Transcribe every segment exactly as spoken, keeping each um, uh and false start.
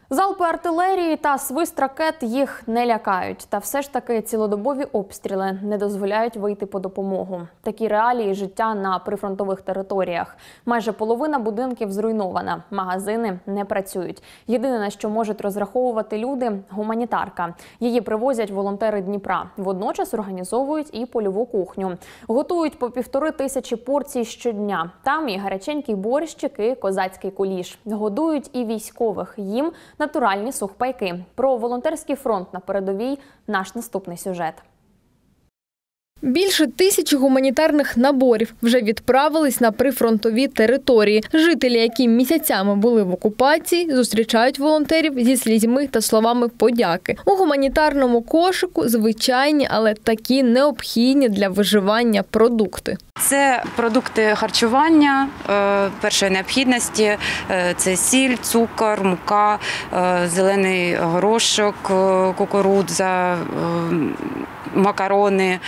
Залпи артилерії та свист ракет їх не лякають. Та все ж таки цілодобові обстріли не дозволяють вийти по допомогу. Такі реалії життя на прифронтових територіях. Майже половина будинків зруйнована, магазини не працюють. Єдине, на що можуть розраховувати люди – гуманітарка. Її привозять волонтери Дніпра. Водночас організовують і польову кухню. Готують по півтори тисячі порцій щодня. Там і гаряченький борщик, і козацький куліш. Годують і військових. Їм – натуральні сухпайки. Про волонтерський фронт на передовій – наш наступний сюжет. Більше тисячі гуманітарних наборів вже відправились на прифронтові території. Жителі, які місяцями були в окупації, зустрічають волонтерів зі слізьми та словами подяки. У гуманітарному кошику звичайні, але такі необхідні для виживання продукти. Це продукти харчування першої необхідності. Це сіль, цукор, мука, зелений горошок, кукурудза, макарони,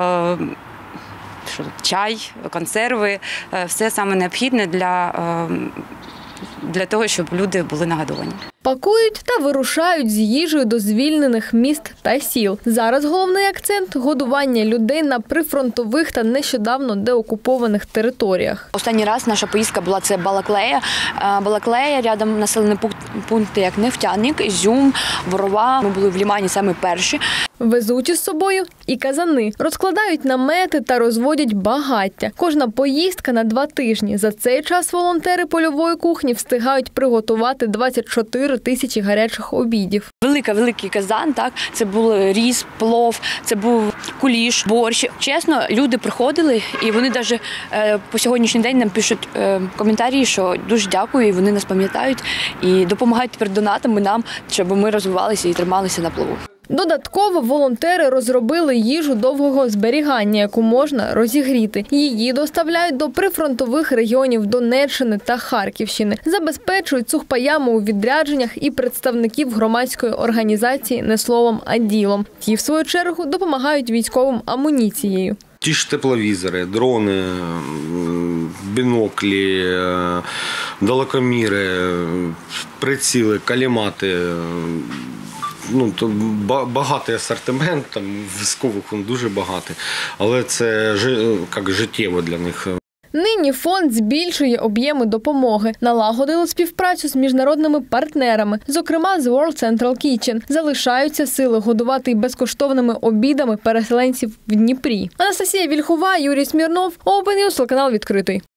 чай, консерви. Все саме необхідне для, для того, щоб люди були нагодовані. Пакують та вирушають з їжею до звільнених міст та сіл. Зараз головний акцент – годування людей на прифронтових та нещодавно деокупованих територіях. Останній раз наша поїздка була – це Балаклея. Балаклея, рядом населені пункти, як Нефтяник, Ізюм, Ворова. Ми були в Лімані саме перші. Везуть із собою і казани. Розкладають намети та розводять багаття. Кожна поїздка на два тижні. За цей час волонтери польової кухні встигають приготувати двадцять чотири тисячі гарячих обідів. Велика-великий казан, так, це був рис, плов, це був куліш, борщ. Чесно, люди приходили і вони навіть е, по сьогоднішній день нам пишуть е, коментарі, що дуже дякую, і вони нас пам'ятають і допомагають тепер донатами нам, щоб ми розвивалися і трималися на плаву. Додатково волонтери розробили їжу довгого зберігання, яку можна розігріти. Її доставляють до прифронтових регіонів Донеччини та Харківщини. Забезпечують сухпаями у відрядженнях і представників громадської організації «Не словом, а ділом». Ті, в свою чергу, допомагають військовим амуніцією. Ті ж тепловізори, дрони, біноклі, далекоміри, приціли, калімати. Ну, то багатий асортимент, там військових він дуже багатий, але це як життєво для них. Нині фонд збільшує об'єми допомоги. Налагодили співпрацю з міжнародними партнерами, зокрема з World Central Kitchen. Залишаються сили годувати безкоштовними обідами переселенців в Дніпрі. Анастасія Вільхова, Юрій Смірнов, Open News, телеканал відкритий.